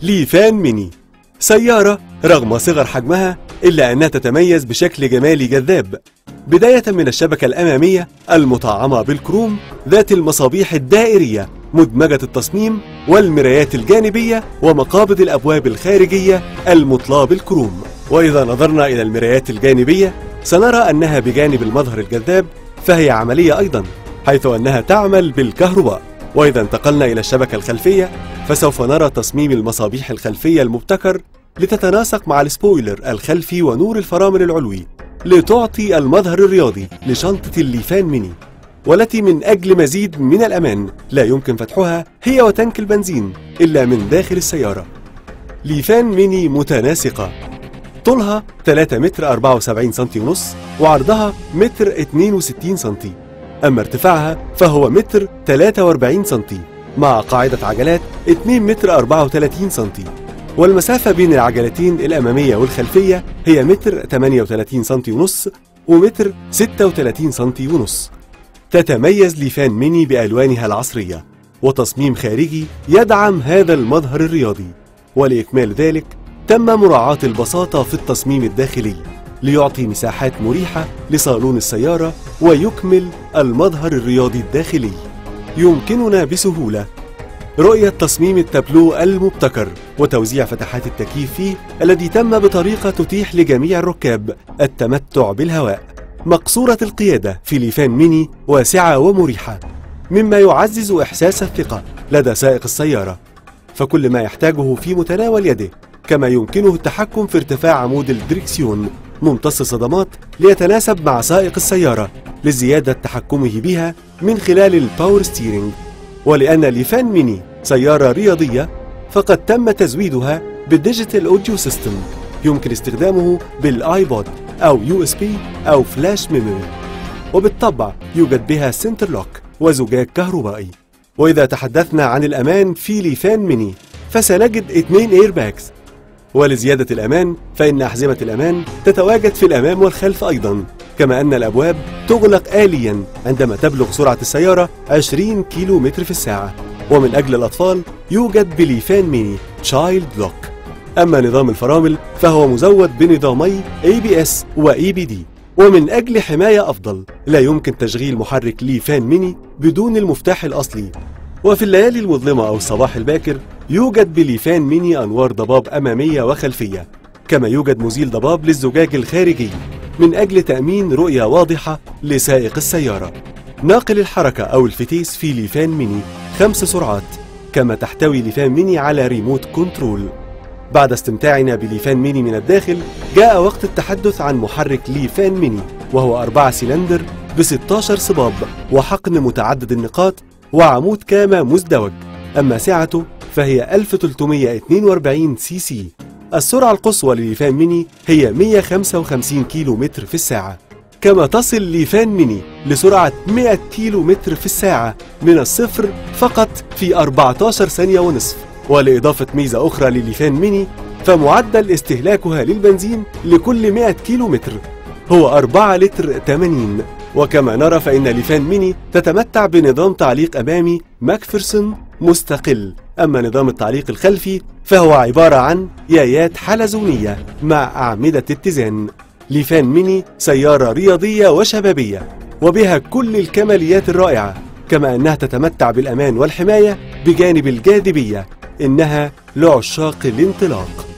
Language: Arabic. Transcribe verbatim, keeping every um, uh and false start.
ليفان ميني سيارة رغم صغر حجمها إلا أنها تتميز بشكل جمالي جذاب، بداية من الشبكة الأمامية المطعمة بالكروم ذات المصابيح الدائرية مدمجة التصميم والمرايات الجانبية ومقابض الأبواب الخارجية المطلاة بالكروم. وإذا نظرنا إلى المرايات الجانبية سنرى أنها بجانب المظهر الجذاب فهي عملية أيضا، حيث أنها تعمل بالكهرباء. وإذا انتقلنا إلى الشبكة الخلفية فسوف نرى تصميم المصابيح الخلفية المبتكر لتتناسق مع السبويلر الخلفي ونور الفرامل العلوي لتعطي المظهر الرياضي لشنطة الليفان ميني، والتي من أجل مزيد من الأمان لا يمكن فتحها هي وتنك البنزين إلا من داخل السيارة. ليفان ميني متناسقة، طولها ثلاثة متر أربعة وسبعين سنتي ونص وعرضها متر اثنين وستين سنتي، أما ارتفاعها فهو متر ثلاثة وأربعين سنتي مع قاعدة عجلات اثنين متر أربعة وثلاثين سنتي، والمسافة بين العجلتين الأمامية والخلفية هي متر ثمانية وثلاثين سنتي ونص ومتر ستة وثلاثين سنتي ونص. تتميز ليفان ميني بألوانها العصرية وتصميم خارجي يدعم هذا المظهر الرياضي، ولإكمال ذلك تم مراعاة البساطة في التصميم الداخلي ليعطي مساحات مريحة لصالون السيارة ويكمل المظهر الرياضي الداخلي. يمكننا بسهولة رؤية تصميم التابلو المبتكر وتوزيع فتحات التكييف فيه الذي تم بطريقة تتيح لجميع الركاب التمتع بالهواء. مقصورة القيادة في ليفان ميني واسعة ومريحة، مما يعزز إحساس الثقة لدى سائق السيارة، فكل ما يحتاجه في متناول يده، كما يمكنه التحكم في ارتفاع عمود الدريكسيون ممتص الصدمات ليتناسب مع سائق السيارة لزيادة تحكمه بها من خلال الباور ستيرنج. ولأن ليفان ميني سيارة رياضية فقد تم تزويدها بالديجيتال أوديو سيستم يمكن استخدامه بالآيبود أو يو إس بي أو فلاش ميموري، وبالطبع يوجد بها سنتر لوك وزجاج كهربائي. وإذا تحدثنا عن الأمان في ليفان ميني فسنجد اثنين ايرباكس، ولزيادة الأمان فإن أحزمة الأمان تتواجد في الأمام والخلف أيضا، كما أن الأبواب تغلق آليا عندما تبلغ سرعة السيارة عشرين كيلو متر في الساعة. ومن أجل الأطفال يوجد بليفان ميني تشايلد لوك. أما نظام الفرامل فهو مزود بنظامي إيه بي إس و إي بي دي. ومن أجل حماية أفضل لا يمكن تشغيل محرك ليفان ميني بدون المفتاح الأصلي. وفي الليالي المظلمة أو الصباح الباكر يوجد بليفان ميني أنوار ضباب أمامية وخلفية، كما يوجد مزيل ضباب للزجاج الخارجي من أجل تأمين رؤية واضحة لسائق السيارة. ناقل الحركة أو الفتيس في ليفان ميني خمس سرعات، كما تحتوي ليفان ميني على ريموت كنترول. بعد استمتاعنا بليفان ميني من الداخل جاء وقت التحدث عن محرك ليفان ميني، وهو أربعة سلندر ب ستة عشر صباب وحقن متعدد النقاط وعمود كامة مزدوج. أما سعته فهي ألف وثلاثمئة واثنين وأربعين سي سي. السرعة القصوى لليفان ميني هي مئة وخمسة وخمسين كيلو متر في الساعة، كما تصل ليفان ميني لسرعة مئة كيلو متر في الساعة من الصفر فقط في أربعة عشر ثانية ونصف. ولإضافة ميزة أخرى لليفان ميني فمعدل استهلاكها للبنزين لكل مئة كيلو متر هو أربعة لتر ثمانين. وكما نرى فإن ليفان ميني تتمتع بنظام تعليق أمامي ماكفيرسون مستقل، أما نظام التعليق الخلفي فهو عبارة عن يايات حلزونية مع أعمدة اتزان. ليفان ميني سيارة رياضية وشبابية وبها كل الكماليات الرائعة، كما أنها تتمتع بالأمان والحماية بجانب الجاذبية. إنها لعشاق الانطلاق.